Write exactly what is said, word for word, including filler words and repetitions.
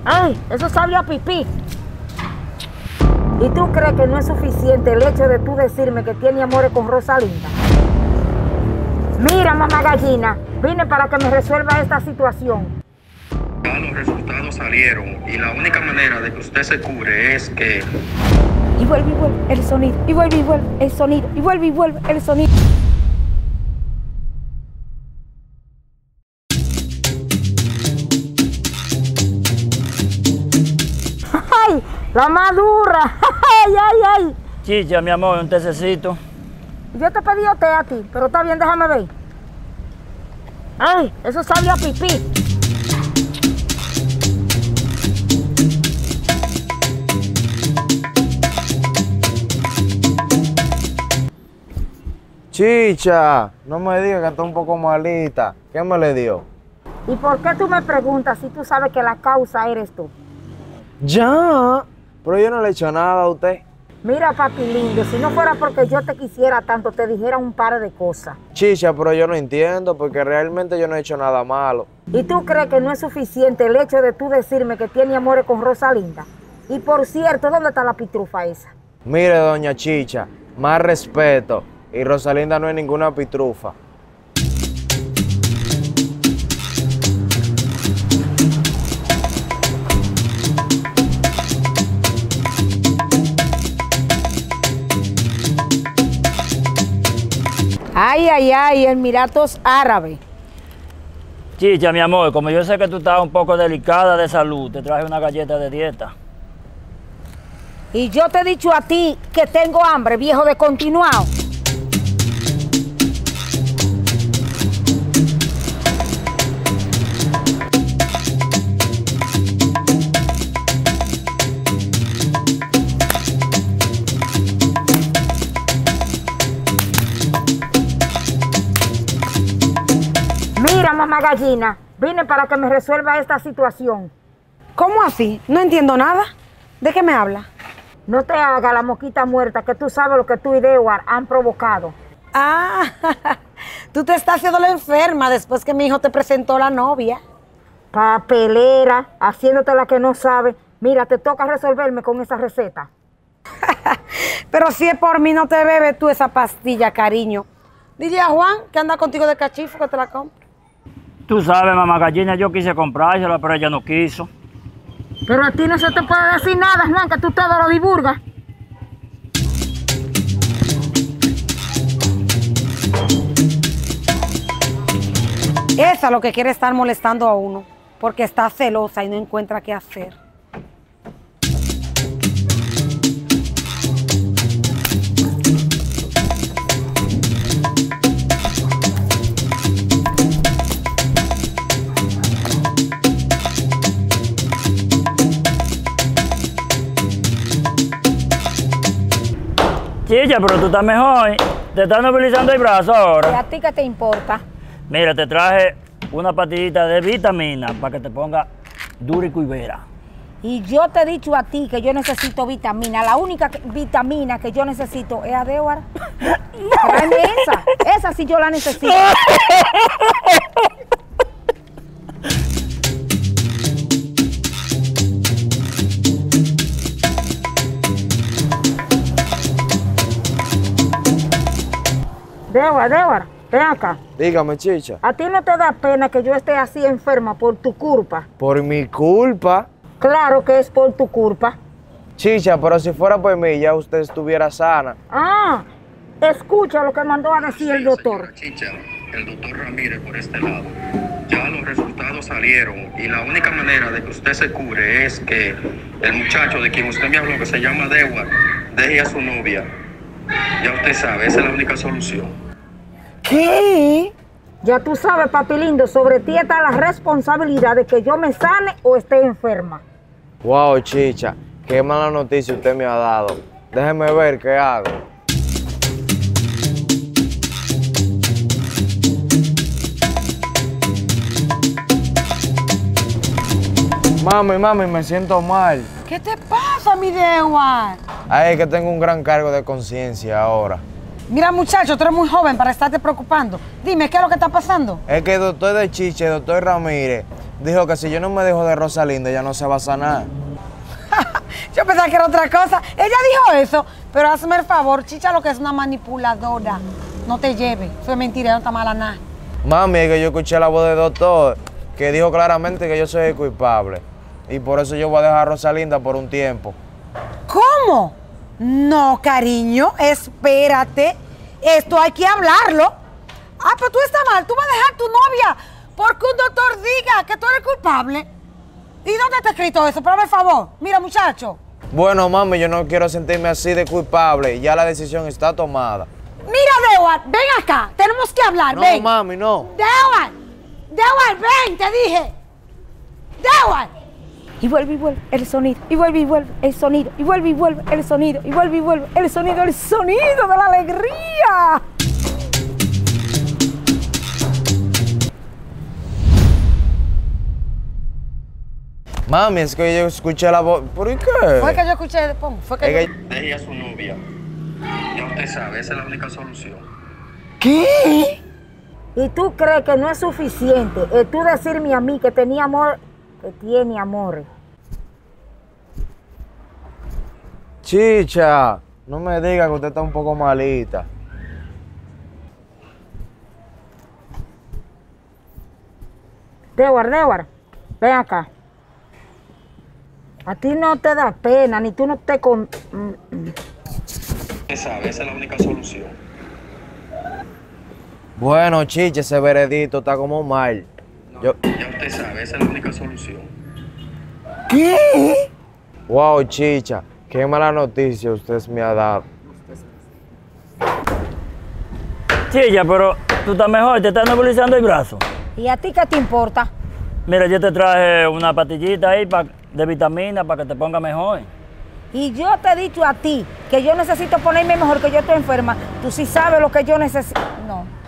¡Ay! Eso sabía pipí. ¿Y tú crees que no es suficiente el hecho de tú decirme que tiene amores con Rosalinda? Mira, mamá gallina, vine para que me resuelva esta situación. Ya los resultados salieron y la única manera de que usted se cure es que... Y vuelve y vuelve el sonido, y vuelve y vuelve el sonido, y vuelve y vuelve el sonido. ¡Ay! La madura. ¡Ay, ay, ay! Chicha, mi amor, un tececito. Yo te pedí té a ti, pero está bien, déjame ver. ¡Ay! Eso sabía a pipí. Chicha, no me digas que está un poco malita. ¿Qué me le dio? ¿Y por qué tú me preguntas si tú sabes que la causa eres tú? Ya, pero yo no le he hecho nada a usted. Mira, papi lindo, si no fuera porque yo te quisiera tanto, te dijera un par de cosas. Chicha, pero yo no entiendo porque realmente yo no he hecho nada malo. ¿Y tú crees que no es suficiente el hecho de tú decirme que tiene amores con Rosalinda? Y por cierto, ¿dónde está la pitrufa esa? Mire, doña Chicha, más respeto. Y Rosalinda no es ninguna pitrufa. Ay, ay, ay, Emiratos Árabes. Chicha, mi amor, como yo sé que tú estás un poco delicada de salud, te traje una galleta de dieta. Y yo te he dicho a ti que tengo hambre, viejo descontinuado. Mira, mamá gallina, vine para que me resuelva esta situación. ¿Cómo así? No entiendo nada. ¿De qué me habla? No te haga la moquita muerta, que tú sabes lo que tú y Dewar han provocado. Ah, tú te estás haciendo la enferma después que mi hijo te presentó la novia. Papelera, haciéndote la que no sabe. Mira, te toca resolverme con esa receta. Pero si es por mí, no te bebes tú esa pastilla, cariño. Dile a Juan que anda contigo de cachifo que te la compre. Tú sabes, mamá gallina, yo quise comprársela, pero ella no quiso. Pero a ti no se te puede decir nada, Juan, que tú todo lo divulgas. Esa es lo que quiere estar molestando a uno, porque está celosa y no encuentra qué hacer. Chicha, pero tú estás mejor. Te estás nobilizando el brazo ¿Y ahora. a ti qué te importa? Mira, te traje una pastillita de vitamina para que te ponga dúrico y vera. Y yo te he dicho a ti que yo necesito vitamina. La única que- vitamina que yo necesito es a Dewar. Tráeme esa. Esa sí yo la necesito. Dewar, Dewar, ven acá. Dígame, Chicha. ¿A ti no te da pena que yo esté así enferma por tu culpa? Por mi culpa. Claro que es por tu culpa. Chicha, pero si fuera por mí, ya usted estuviera sana. Ah, escucha lo que mandó a decir el doctor. Señora Chicha, el doctor Ramírez por este lado. Ya los resultados salieron y la única manera de que usted se cure es que el muchacho de quien usted me habló, que se llama Dewar, deje a su novia. Ya usted sabe, esa es la única solución. ¿Qué? Ya tú sabes, papi lindo, sobre ti está la responsabilidad de que yo me sane o esté enferma. Wow, Chicha, qué mala noticia usted me ha dado. Déjeme ver qué hago. Mami, mami, me siento mal. ¿Qué te pasa, mi Dewar? Ay, es que tengo un gran cargo de conciencia ahora. Mira, muchacho, tú eres muy joven para estarte preocupando. Dime, ¿qué es lo que está pasando? Es que el doctor de Chicha, el doctor Ramírez, dijo que si yo no me dejo de Rosalinda, ya no se va a sanar. Yo pensaba que era otra cosa. Ella dijo eso, pero hazme el favor, Chicha lo que es una manipuladora. No te lleve, eso es mentira, no está mala nada. Mami, es que yo escuché la voz del doctor que dijo claramente que yo soy el culpable. Y por eso yo voy a dejar a Rosalinda por un tiempo. ¿Cómo? No, cariño, espérate. Esto hay que hablarlo. Ah, pero tú estás mal, tú vas a dejar a tu novia porque un doctor diga que tú eres culpable. ¿Y dónde está escrito eso? Pero por favor, mira, muchacho. Bueno, mami, yo no quiero sentirme así de culpable. Ya la decisión está tomada. Mira, Dewar, ven acá. Tenemos que hablar, No, ven. mami, no. Dewar, Dewar, ven, te dije. Dewar. Y vuelve y vuelve el sonido, y vuelve y vuelve el sonido, y vuelve y vuelve el sonido, y vuelve y vuelve el sonido, el sonido de la alegría. Mami, es que yo escuché la voz. ¿Por qué? Fue que yo escuché, pum, fue que Es yo... que- Deje a su novia. Ya usted sabe, esa es la única solución. ¿Qué? ¿Y tú crees que no es suficiente el tú decirme a mí que tenía amor, que tiene amores? Chicha, no me diga que usted está un poco malita. Dewar, Dewar, ven acá. A ti no te da pena, ni tú no te... Con... Usted sabe, esa es la única solución. Bueno, Chicha, ese veredicto está como mal. Yo... Ya usted sabe, esa es la única solución. ¿Qué? Wow, Chicha, qué mala noticia usted me ha dado. Chicha, pero tú estás mejor, te estás nebulizando el brazo. ¿Y a ti qué te importa? Mira, yo te traje una pastillita ahí pa- de vitamina para que te ponga mejor. Y yo te he dicho a ti que yo necesito ponerme mejor, que yo estoy enferma. Tú sí sabes lo que yo necesito. No.